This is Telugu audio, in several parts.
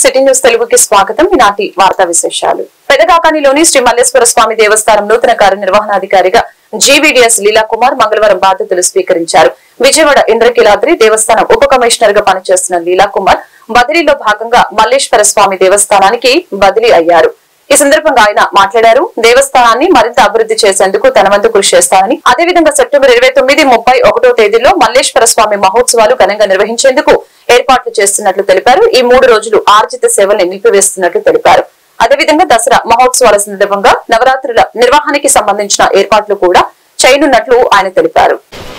సిటీ న్యూస్ తెలుగుకి స్వాగతం. ఈనాటి వార్తా విశేషాలు. పెదకాకానిలోని శ్రీ మల్లేశ్వర స్వామి దేవస్థానం నూతన కార్యనిర్వహణాధికారిగా జీవీడీఎస్ లీలా కుమార్ మంగళవారం బాధ్యతలు స్వీకరించారు. విజయవాడ ఇంద్రకీలాద్రి దేవస్థానం ఉప కమిషనర్ గా పనిచేస్తున్న లీలా కుమార్ బదిలీలో భాగంగా మల్లేశ్వర స్వామి దేవస్థానానికి బదిలీ అయ్యారు. ఈ సందర్భంగా ఆయన మాట్లాడారు. దేవస్థానాన్ని మరింత అభివృద్ధి చేసేందుకు తన వంతు కృషి చేస్తానని, అదేవిధంగా సెప్టెంబర్ 29, 30, 1వ తేదీలో మల్లేశ్వర స్వామి మహోత్సవాలు ఘనంగా నిర్వహించేందుకు ఏర్పాట్లు చేస్తున్నట్లు తెలిపారు. ఈ 3 రోజులు ఆర్జిత సేవల్ని నిలిపివేస్తున్నట్లు తెలిపారు. అదేవిధంగా దసరా మహోత్సవాల సందర్భంగా నవరాత్రుల నిర్వహణకి సంబంధించిన ఏర్పాట్లు కూడా చేయనున్నట్లు ఆయన తెలిపారు.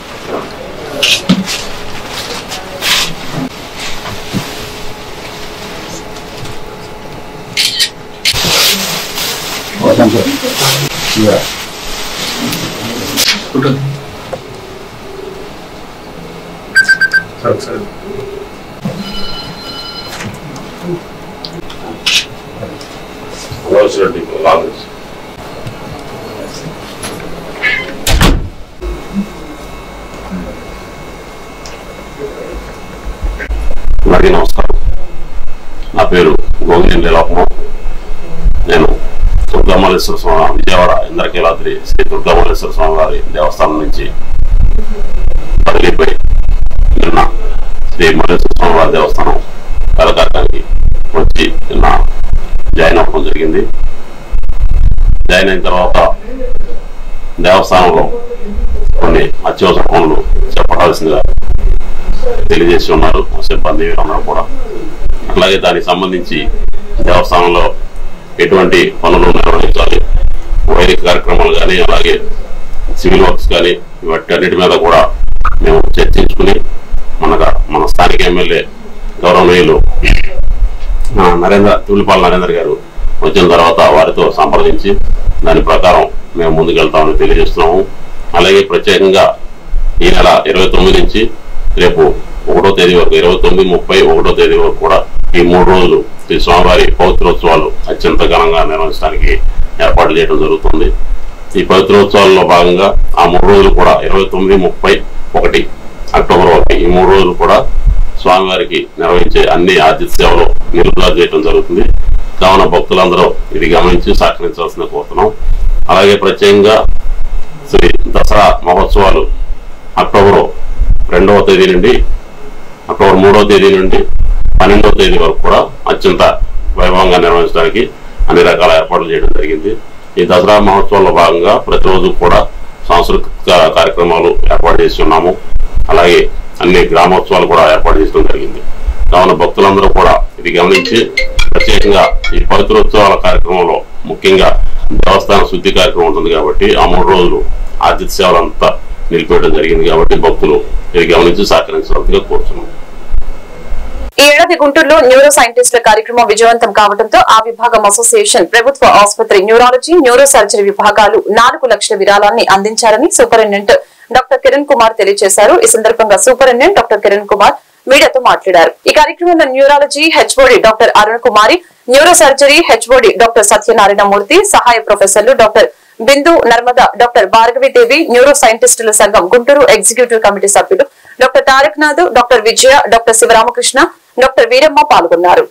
నమస్కారం. నా పేరు గోగినేని లీలా కుమార్. నేను దుర్గామల్లేశ్వర స్వామి విజయవాడ ఇంద్రకీలాద్రి శ్రీ దుర్గామల్లేశ్వర స్వామి వారి దేవస్థానం నుంచి బదిలీపై నిన్న శ్రీ మల్లేశ్వర స్వామి వారి దేవస్థానం కలకాకానికి వచ్చి నిన్న జాయిన్ అవ్వడం జరిగింది. జాయిన్ అయిన తర్వాత దేవస్థానంలో కొన్ని అత్యవసర పనులు చెప్పవలసిందిగా తెలియజేసి ఉన్నారు సిబ్బంది అందరూ కూడా. అలాగే దానికి సంబంధించి దేవస్థానంలో ఎటువంటి పనులు నిర్వహించాలి, వైదిక కార్యక్రమాలు కానీ అలాగే సివిల్ వర్క్స్ కానీ వాటన్నిటి మీద కూడా మేము చర్చించుకుని మన స్థానిక ఎమ్మెల్యే గౌరవనీయులు తూలిపాల నరేంద్ర గారు వచ్చిన తర్వాత వారితో సంప్రదించి దాని ప్రకారం మేము ముందుకెళ్తామని తెలియజేస్తున్నాము. అలాగే ప్రత్యేకంగా ఈ నెల 29 నుంచి రేపు 1వ తేదీ వరకు 29, 30, 1వ తేదీ వరకు కూడా ఈ 3 రోజులు శ్రీ స్వామివారి పవిత్రోత్సవాలు అత్యంత ఘనంగా నిర్వహించడానికి ఏర్పాట్లు చేయడం జరుగుతుంది. ఈ పవిత్రోత్సవాల్లో భాగంగా ఆ 3 రోజులు కూడా 29, 30, 1 అక్టోబర్ వరకు ఈ 3 రోజులు కూడా స్వామివారికి నిర్వహించే అన్ని ఆతిథ్య సేవలు నిలుపుదల చేయడం జరుగుతుంది. కావున భక్తులందరూ ఇది గమనించి సహకరించాల్సింది కోరుతున్నాం. అలాగే ప్రత్యేకంగా శ్రీ దసరా మహోత్సవాలు అక్టోబర్ 2వ తేదీ నుండి అక్టోబర్ 3వ తేదీ నుండి 12వ తేదీ వరకు కూడా అత్యంత వైభవంగా నిర్వహించడానికి అన్ని రకాల ఏర్పాట్లు చేయడం జరిగింది. ఈ దసరా మహోత్సవాల్లో భాగంగా ప్రతిరోజు కూడా సాంస్కృతిక కార్యక్రమాలు ఏర్పాటు చేసి ఉన్నాము. అలాగే అన్ని గ్రామోత్సవాలు కూడా ఏర్పాటు చేయడం జరిగింది. కావున భక్తులందరూ కూడా ఇది గమనించి ప్రత్యేకంగా ఈ పవిత్రోత్సవాల కార్యక్రమంలో ముఖ్యంగా దేవస్థాన శుద్ధి కార్యక్రమం ఉంటుంది కాబట్టి ఆ 3 రోజులు ఆతిథ్య సేవలంతా నిలిపేయడం జరిగింది కాబట్టి భక్తులు ఇది గమనించి సహకరించాల్సిందిగా కోరుతున్నాం. ఈ ఏడాది గుంటూరులో న్యూరో సైంటిస్టుల కార్యక్రమం విజయవంతం కావడంతో ఆ విభాగం అసోసియేషన్ ప్రభుత్వ ఆసుపత్రి న్యూరాలజీ, న్యూరో సర్జరీ విభాగాలు 4 లక్షల విరాళాన్ని అందించారని సూపరింటెండెంట్ డాక్టర్ కిరణ్ కుమార్ తెలియజేశారు. ఈ సందర్భంగా సూపరింటెండెంట్ డాక్టర్ కిరణ్ కుమార్ మీడియాతో మాట్లాడారు. ఈ కార్యక్రమంలో neurology HOD doctor Arun Kumari, neuro surgery HOD doctor Satyanarayana Murthy, సహాయ ప్రొఫెసర్లు doctor Bindu Narmada, doctor Bhargavidevi, neuro సైంటిస్టుల సంఘం గుంటూరు ఎగ్జిక్యూటివ్ కమిటీ సభ్యులు doctor Tarak Nath, doctor Vijaya, doctor Sivaramakrishna, doctor Veeramma పాల్గొన్నారు.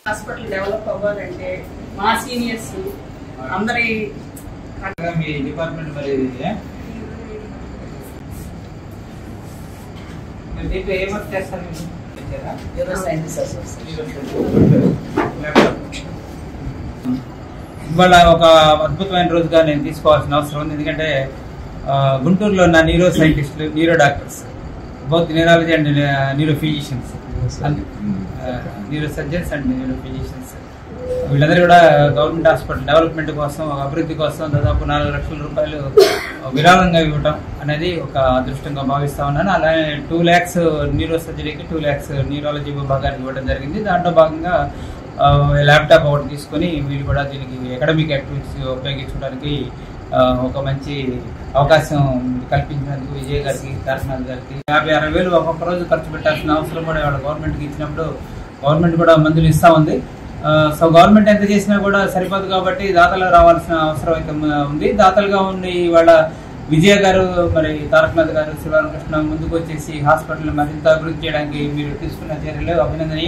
ఇవాళ ఒక అద్భుతమైన రోజుగా నేను తీసుకోవాల్సిన అవసరం ఉంది. ఎందుకంటే గుంటూరులో ఉన్న న్యూరో సైంటిస్టులు, neuro doctors, both neurology and neuro physicians, neuro surgeons and neuro physicians వీళ్ళందరూ కూడా గవర్నమెంట్ హాస్పిటల్ డెవలప్మెంట్ కోసం, అభివృద్ధి కోసం దాదాపు 4 లక్షల రూపాయలు విరాళంగా ఇవ్వటం అనేది ఒక అదృష్టంగా భావిస్తా ఉన్నాను. అలాగే 2 lakhs న్యూరో సర్జరీకి, 2 lakhs న్యూరాలజీ విభాగానికి ఇవ్వడం జరిగింది. దాంట్లో భాగంగా ల్యాప్టాప్ ఒకటి తీసుకొని వీళ్ళు కూడా దీనికి అకాడమిక్ యాక్టివిటీస్ ఉపయోగించడానికి ఒక మంచి అవకాశం కల్పించినందుకు విజయ్ గారికి, తారకనాథ్ గారికి 50-60 ఒక్కొక్క రోజు ఖర్చు పెట్టాల్సిన అవసరం కూడా ఇవాళ గవర్నమెంట్కి ఇచ్చినప్పుడు గవర్నమెంట్ కూడా మందులు ఇస్తా ఉంది. సో గవర్నమెంట్ ఎంత చేసినా కూడా సరిపోదు కాబట్టి దాతలు రావాల్సిన అవసరం అయితే ఉంది. దాతలుగా ఉండి ఇవాళ విజయ గారు, మరి తారకనాథ్ గారు, శివరామకృష్ణ ముందుకు వచ్చేసి హాస్పిటల్ మరింత అభివృద్ధి చేయడానికి మీరు తీసుకున్న చర్యలు అభినందనీయం.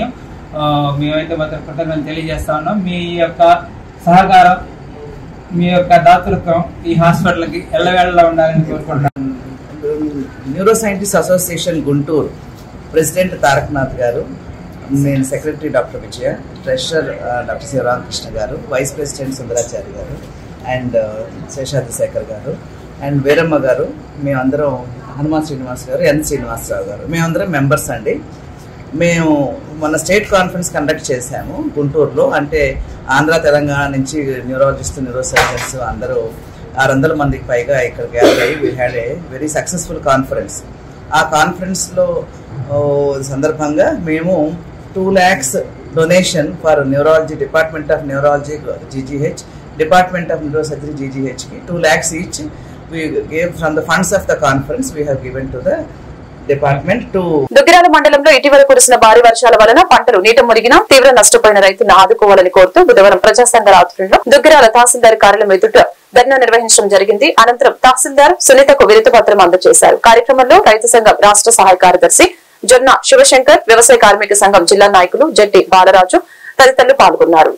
మేమైతే మాత్రం కృతజ్ఞతలు తెలియజేస్తా ఉన్నాం. మీ యొక్క సహకారం, మీ యొక్క దాతృత్వం ఈ హాస్పిటల్కి ఎల్లవేళలా ఉండాలని కోరుకుంటున్నాను. Neuro scientist association Guntur president Tarakanath గారు, నేను secretary doctor Vijaya, treasurer doctor Sivaramakrishna గారు, వైస్ ప్రెసిడెంట్ సుందరాచారి గారు అండ్ శేషాద్రి శేఖర్ గారు అండ్ వీరమ్మ గారు, మేమందరం హనుమాన్ శ్రీనివాస్ గారు, ఎన్ శ్రీనివాసరావు గారు, మేమందరం మెంబర్స్ అండి. మేము మన స్టేట్ కాన్ఫరెన్స్ కండక్ట్ చేశాము గుంటూరులో. అంటే ఆంధ్ర తెలంగాణ నుంచి న్యూరాలజిస్ట్, న్యూరో సర్జన్స్ అందరూ 600 మందికి పైగా ఇక్కడ గ్యాదర్ అయ్యి we had a very successful conference. ఆ కాన్ఫరెన్స్లో సందర్భంగా మేము 2 lakhs donation for neurology, department of neurology GGH, department of neuro surgery జీజీహెచ్కి 2 lakhs each we gave from the funds of the conference we have given to the department to. Duggirala మండలంలో ఇటీవల కురిసిన భారీ వర్షాల వలన పంటలు నీట మునిగిన తీవ్ర నష్టపోయిన రైతులను ఆదుకోవాలని కోరుతూ బుధవారం ప్రజా సంఘాల ఆధ్వర్యంలో దుగ్గిరాల తహసీల్దార్ కార్యాలయం ఎదుట ధర్నా నిర్వహించడం జరిగింది. అనంతరం తహసీల్దార్ సునీతకు వినతి పత్రం అందజేశారు. కార్యక్రమంలో రైతు సంఘం రాష్ట్ర సహాయ కార్యదర్శి జొన్న శివశంకర్, వ్యవసాయ కార్మిక సంఘం జిల్లా నాయకులు జట్టి బాలరాజు తదితరులు పాల్గొన్నారు.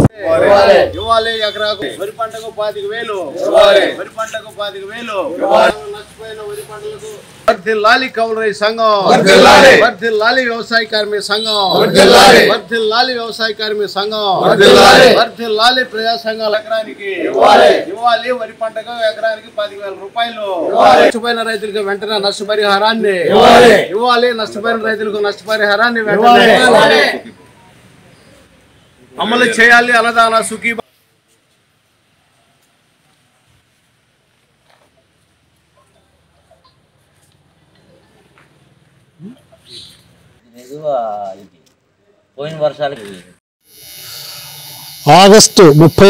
వరి పంటకు 25,000, వరి పంటకు 25,000, నష్టపోయిన వరి పంటలకు వర్ధిల్లాలి కౌలు రైతు సంఘం, వర్ధిల్లాలి వ్యవసాయ కార్మిక సంఘం, వర్ధిల్లాలి వ్యవసాయ కార్మిక సంఘం, వర్ధిల్లాలి ప్రజా సంఘాల ఎకరానికి ఇవ్వాలి. వరి పంటకు ఎకరానికి 10,000 రూపాయలు. నష్టపోయిన రైతులకు వెంటనే నష్టపరిహారాన్ని ఇవ్వాలి. నష్టపోయిన రైతులకు నష్టపరిహారాన్ని వెంటనే అమలు చేయాలి. అన్నదాన సుఖీ పోయిన వర్షాలకి ఆగస్టు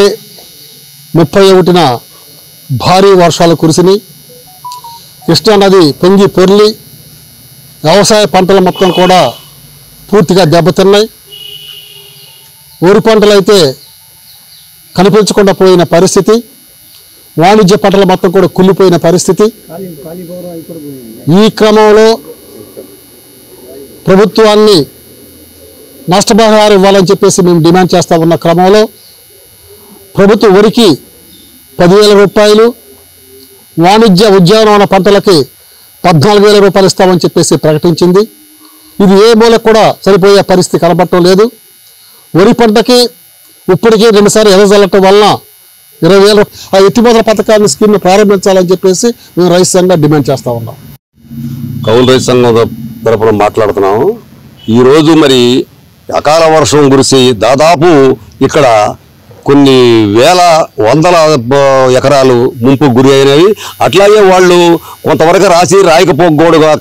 30-31న భారీ వర్షాలు కురిసినాయి. కృష్ణా నది పొంగి పొర్లి వ్యవసాయ పంటలు మొత్తం కూడా పూర్తిగా దెబ్బతిన్నాయి. వరి పంటలు అయితే కనిపించకుండా పోయిన పరిస్థితి, వాణిజ్య పంటలు మొత్తం కూడా కుళ్ళిపోయిన పరిస్థితి. ఈ క్రమంలో ప్రభుత్వాన్ని నష్టపరిహారం ఇవ్వాలని చెప్పేసి మేము డిమాండ్ చేస్తూ ఉన్న క్రమంలో ప్రభుత్వం వరికి 10,000 రూపాయలు, వాణిజ్య ఉద్యానవన పంటలకి 14,000 రూపాయలు ఇస్తామని చెప్పేసి ప్రకటించింది. ఇది ఏ మూలకు కూడా సరిపోయే పరిస్థితి కనబడటం లేదు. వరి పంటకి ఇప్పటికీ 2 సార్లు ఎదజల్లటం వలన 20,000 ఆ ఎత్తిపోతల పథకాన్ని స్కీమ్ను ప్రారంభించాలని చెప్పేసి మేము రైతు సంఘంగా డిమాండ్ చేస్తూ ఉన్నాం. కౌలు రైతు సంఘం తరపున మాట్లాడుతున్నాము. ఈరోజు మరి అకాల వర్షం కురిసి దాదాపు ఇక్కడ కొన్ని వేల వందల ఎకరాలు ముంపుకు గురి అయినవి. అట్లాగే వాళ్ళు కొంతవరకు రాసి రాయకపోకూడగాక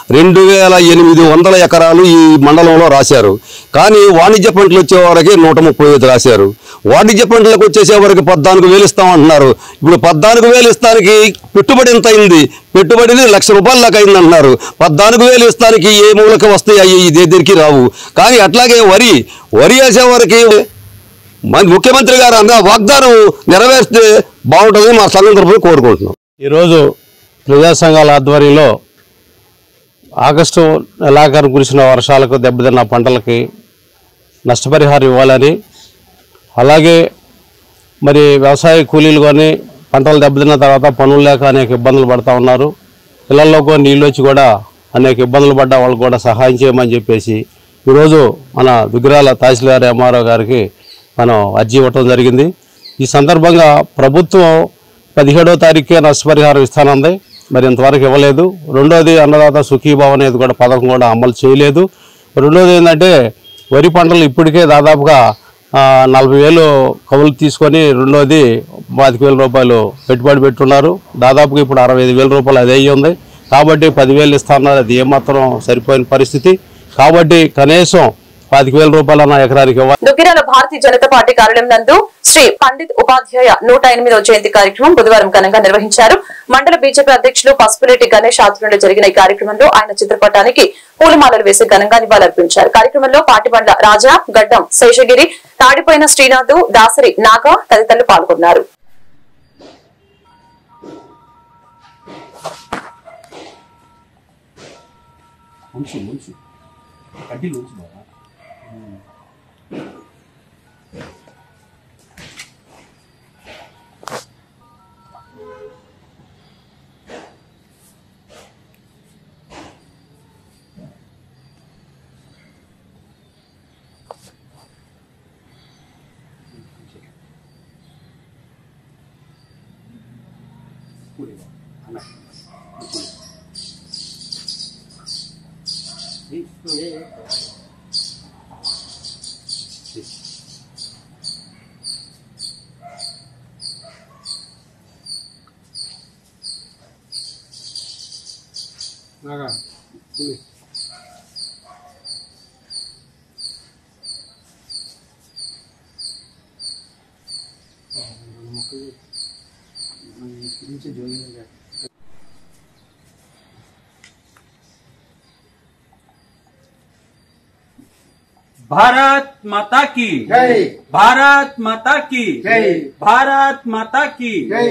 2,800 ఎకరాలు ఈ మండలంలో రాశారు. కానీ వాణిజ్య పంటలు వచ్చేవారికి 135 రాశారు. వాణిజ్య పంటలకు వచ్చేసేవారికి 14,000 ఇస్తామంటున్నారు. ఇప్పుడు 14,000 ఇస్తానికి పెట్టుబడి ఎంత అయింది? పెట్టుబడిని ₹1,00,000 దాకా అయింది అంటున్నారు. 14,000 ఇస్తానికి ఏ మూలకి వస్తాయి? ఈ దగ్గరికి రావు. కానీ అట్లాగే వరి వేసేవారికి ముఖ్యమంత్రి గారు అన్న వాగ్దానం నెరవేర్స్తే బాగుంటుందని మా సంఘం తరఫున కోరుకుంటున్నాం. ఈరోజు ప్రజా సంఘాల ఆధ్వర్యంలో ఆగస్టు నెలాఖరు కురిసిన వర్షాలకు దెబ్బతిన్న పంటలకి నష్టపరిహారం ఇవ్వాలని, అలాగే మరి వ్యవసాయ కూలీలు కానీ పంటలు దెబ్బతిన్న తర్వాత పనులు లేక అనేక ఇబ్బందులు పడుతూ ఉన్నారు. పిల్లల్లోకి నీళ్ళు వచ్చి కూడా అనేక ఇబ్బందులు పడ్డ వాళ్ళకు కూడా సహాయం చేయమని చెప్పేసి ఈరోజు మన దుగ్గిరాల తహసీల్దార్ ఎంఆర్ఓ గారికి మనం అర్జీ ఇవ్వటం జరిగింది. ఈ సందర్భంగా ప్రభుత్వం 17వ తారీఖుకే నష్టపరిహారం ఇస్తానంది, మరి ఇంతవరకు ఇవ్వలేదు. రెండోది అన్నదాత సుఖీభావ అనేది కూడా పథకం కూడా అమలు చేయలేదు. రెండోది ఏంటంటే వరి పంటలు ఇప్పటికే దాదాపుగా 40,000 కవులు తీసుకొని రెండోది 25,000 రూపాయలు పెట్టుబడి పెట్టున్నారు. దాదాపుగా ఇప్పుడు 65,000 రూపాయలు అదే ఉంది. కాబట్టి 10,000 ఇస్తున్నారు. అది ఏమాత్రం సరిపోయిన పరిస్థితి. కాబట్టి కనీసం 25,000 రూపాయల ఎకరానికి ఇవ్వాలి. దుగ్గిరాల భారతీయ జనతా పార్టీ కార్యాలయం నందు శ్రీ పండిత్ ఉపాధ్యాయ 108వ జయంతి కార్యక్రమం బుధవారం ఘనంగా నిర్వహించారు. మండల బీజేపీ అధ్యక్షులు పసుపులేటి గణేష్ ఆధ్వర్యంలో జరిగిన ఈ కార్యక్రమంలో ఆయన చిత్రపటానికి పూలమాలలు వేసి ఘనంగా నివాళులర్పించారు. కార్యక్రమంలో పాటిబండ్ల రాజా, గడ్డం శేషగిరి, తాడిపోయిన శ్రీనాథ్, దాసరి నాగ తదితరులు పాల్గొన్నారు. भारत माता की जय, भारत माता की जय, भारत माता की जय,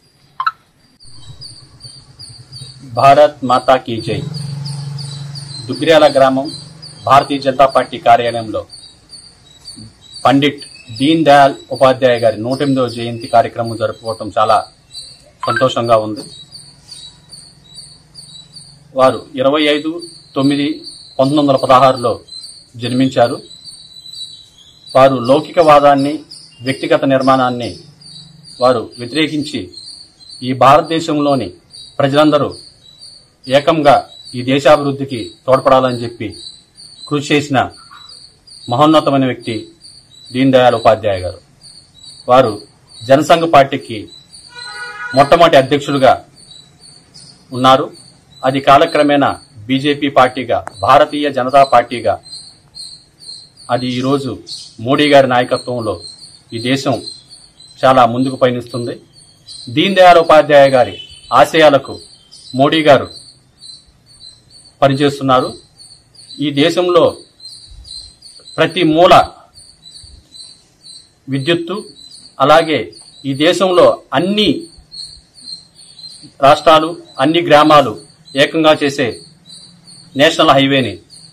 భారత్ మాతా కీ జై. దుగ్గ్యాల గ్రామం భారతీయ జనతా పార్టీ కార్యాలయంలో పండిట్ దీన్ దయాళ్ ఉపాధ్యాయ గారి 108వ జయంతి కార్యక్రమం జరుపుకోవటం చాలా సంతోషంగా ఉంది. వారు 25/9/1916లో జన్మించారు. వారు లౌకికవాదాన్ని, వ్యక్తిగత నిర్మాణాన్ని వారు వ్యతిరేకించి ఈ భారతదేశంలోని ప్రజలందరూ ఏకంగా ఈ దేశాభివృద్ధికి తోడ్పడాలని చెప్పి కృషి చేసిన మహోన్నతమైన వ్యక్తి దీన్ దయాళ్ ఉపాధ్యాయ గారు. వారు జనసంఘ్ పార్టీకి మొట్టమొదటి అధ్యక్షులుగా ఉన్నారు. అది కాలక్రమేణా బీజేపీ పార్టీగా, భారతీయ జనతా పార్టీగా, అది ఈరోజు మోడీ గారి నాయకత్వంలో ఈ దేశం చాలా ముందుకు పయనిస్తుంది. దీన్ దయాళ్ ఉపాధ్యాయ గారి ఆశయాలకు మోడీ గారు పనిచేస్తున్నారు. ఈ దేశంలో ప్రతి మూల విద్యుత్తు, అలాగే ఈ దేశంలో అన్ని రాష్ట్రాలు, అన్ని గ్రామాలు ఏకంగా చేసే నేషనల్ హైవేని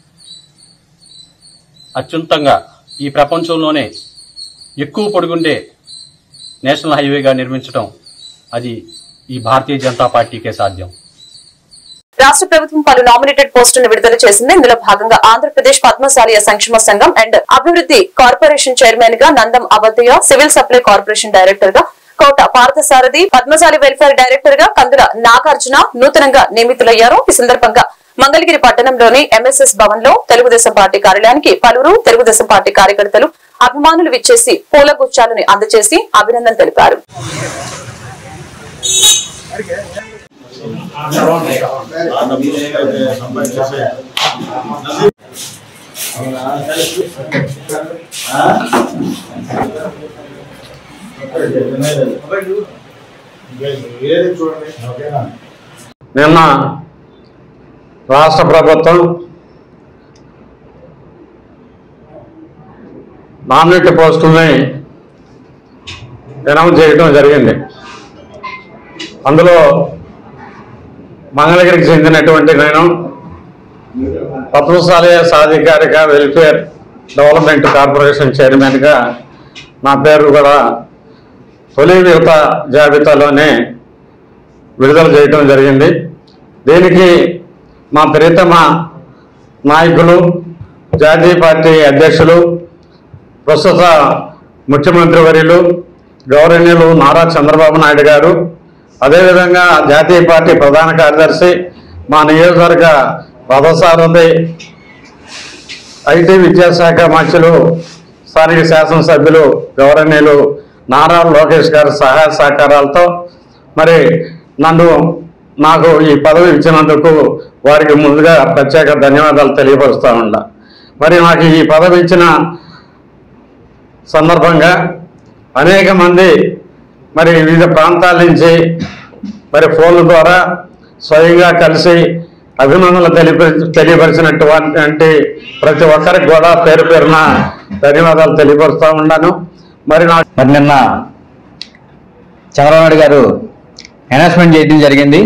అత్యున్నతంగా ఈ ప్రపంచంలోనే ఎక్కువ పొడుగుండే నేషనల్ హైవేగా నిర్మించడం అది ఈ భారతీయ జనతా పార్టీకే సాధ్యం. రాష్ట్ర ప్రభుత్వం పలు నామినేటెడ్ పోస్టులను విడుదల చేసింది. ఇందులో భాగంగా ఆంధ్రప్రదేశ్ పద్మశాలియ సంక్షేమ సంఘం అండ్ అభివృద్ధి కార్పొరేషన్ చైర్మన్ గా Nandam Avadhaiah, civil supply corporation director గా కోట పార్థసారథి, పద్మశాలి వెల్ఫేర్ డైరెక్టర్ గా కందుల నాగార్జున నూతనంగా నియమితులయ్యారు. ఈ సందర్భంగా మంగళగిరి పట్టణంలోని ఎంఎస్ఎస్ భవన్ లో తెలుగుదేశం పార్టీ కార్యాలయానికి పలువురు తెలుగుదేశం పార్టీ కార్యకర్తలు, అభిమానులు విచ్చేసి పూల గుచ్చాలను అందజేసి అభినందన తెలిపారు. నిన్న రాష్ట్ర ప్రభుత్వం నామినేటెడ్ పోస్టుల్ని అనౌన్స్ చేయడం జరిగింది. అందులో మంగళగిరికి చెందినటువంటి నేను పద్మశాలియ సాధికారిక వెల్ఫేర్ డెవలప్మెంట్ కార్పొరేషన్ చైర్మన్గా నా పేరు కూడా తొలి యువత జాబితాలోనే విడుదల చేయడం జరిగింది. దీనికి మా ప్రియతమ నాయకులు, జాతీయ పార్టీ అధ్యక్షులు, ప్రస్తుత ముఖ్యమంత్రి వర్యులు గౌరవనీయులు నారా చంద్రబాబు నాయుడు గారు, అదేవిధంగా జాతీయ పార్టీ ప్రధాన కార్యదర్శి, మా నియోజకవర్గ రథసారథి, ఐటీ విద్యాశాఖ మంత్రులు, స్థానిక శాసనసభ్యులు గౌరవనీయులు నారా లోకేష్ గారి సహాయ సహకారాలతో మరి నాకు ఈ పదవి ఇచ్చినందుకు వారికి ముందుగా ప్రత్యేక ధన్యవాదాలు తెలియపరుస్తా ఉన్నా. మరి నాకు ఈ పదవి ఇచ్చిన సందర్భంగా అనేక మంది మరి వివిధ ప్రాంతాల నుంచి మరి ఫోన్ల ద్వారా స్వయంగా కలిసి అభినందనలు తెలియపరిచినటువంటి ప్రతి ఒక్కరికి కూడా పేరు పేరున ధన్యవాదాలు తెలియపరుస్తూ ఉన్నాను. మరి నిన్న చంద్రబాబు నాయుడు గారు అనౌన్స్మెంట్ చేయడం జరిగింది.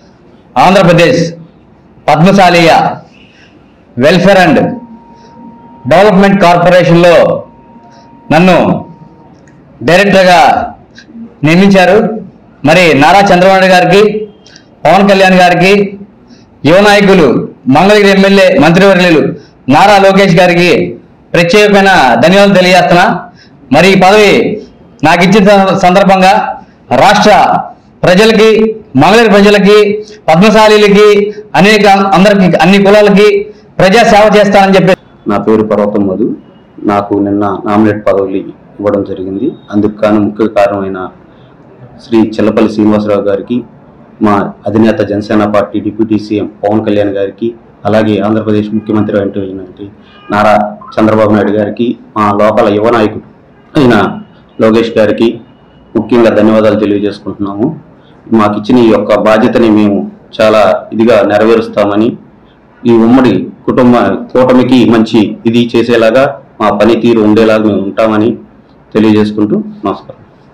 ఆంధ్రప్రదేశ్ పద్మశాలియ వెల్ఫేర్ అండ్ డెవలప్మెంట్ కార్పొరేషన్లో నన్ను డైరెక్టర్గా నియమించారు. మరి నారా చంద్రబాబు నాయుడు గారికి, పవన్ కళ్యాణ్ గారికి, యువ నాయకులు మంగళగిరి ఎమ్మెల్యే మంత్రివర్యులు నారా లోకేష్ గారికి ప్రత్యేకమైన ధన్యవాదాలు తెలియజేస్తున్నా. మరి ఈ పదవి నాకు ఇచ్చిన సందర్భంగా రాష్ట్ర ప్రజలకి, మంగళగిరి ప్రజలకి, పద్మశాలీలకి, అందరికి, అన్ని కులాలకి ప్రజా సేవ చేస్తానని చెప్పి. నా పేరు పర్వతం మధు. నాకు నిన్న నామినేట్ పదవులు ఇవ్వడం జరిగింది. అందుకు కాను ముఖ్య కారణమైన శ్రీ చెల్లపల్లి శ్రీనివాసరావు గారికి, మా అధినేత Janasena party deputy CM Pawan Kalyan గారికి, అలాగే ఆంధ్రప్రదేశ్ ముఖ్యమంత్రి అయినటువంటి నారా చంద్రబాబు నాయుడు గారికి, మా లోకల్ యువ నాయకుడు అయిన లోకేష్ గారికి ముఖ్యంగా ధన్యవాదాలు తెలియజేసుకుంటున్నాము. మాకు ఇచ్చిన ఈ యొక్క బాధ్యతని మేము చాలా ఇదిగా నెరవేరుస్తామని, ఈ ఉమ్మడి కూటమికి మంచి ఇది చేసేలాగా మా పనితీరు ఉండేలాగా మేము ఉంటామని తెలియజేసుకుంటూ నమస్కారం.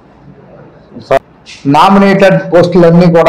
నామినేటెడ్ పోస్టులన్నీ కూడా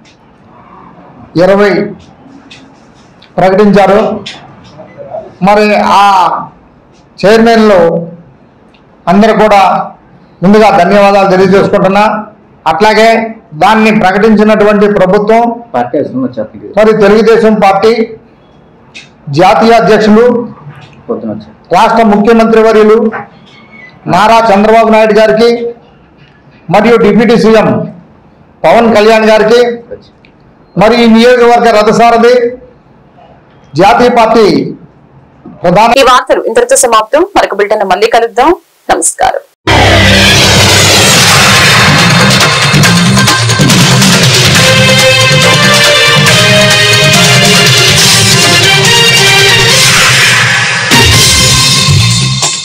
20 ప్రకటించారు. మరి ఆ చైర్మన్లు అందరూ కూడా ముందుగా ధన్యవాదాలు తెలియజేసుకుంటున్నా. అట్లాగే దాన్ని ప్రకటించినటువంటి ప్రభుత్వం మరి తెలుగుదేశం పార్టీ జాతీయ అధ్యక్షులు, రాష్ట్ర ముఖ్యమంత్రి వర్యులు నారా చంద్రబాబు నాయుడు గారికి మరియు డిప్యూటీ సీఎం పవన్ కళ్యాణ్ గారికి, మరి ఈ నియోజకవర్గ రథసారథి జాతీయ పార్టీ ప్రధాన. ఈ వార్తలు ఇంతటితో సమాప్తం. మరొక బిల్టన్ మళ్ళీ కలుద్దాం. నమస్కారం.